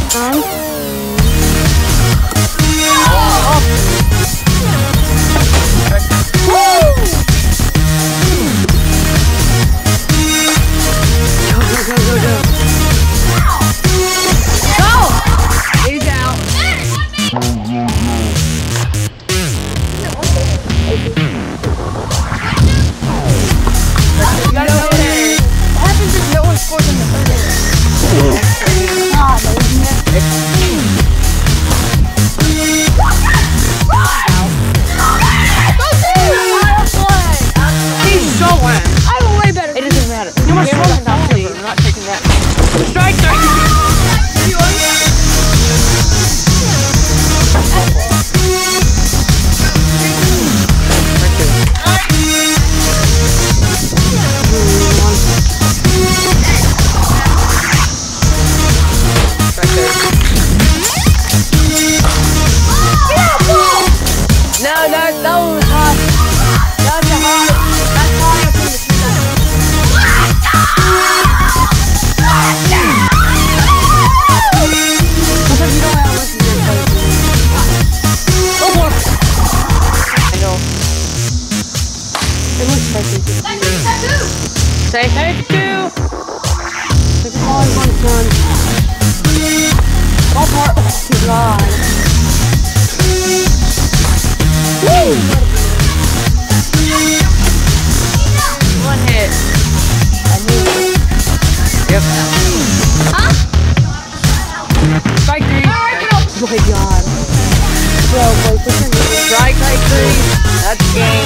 Say thank you. Take a ball, one son. Ball part. Oh God. Woo! One hit. I knew it. Yep. Huh? Strike three. Oh my God. Bro, boy, push him. Strike three. That's game.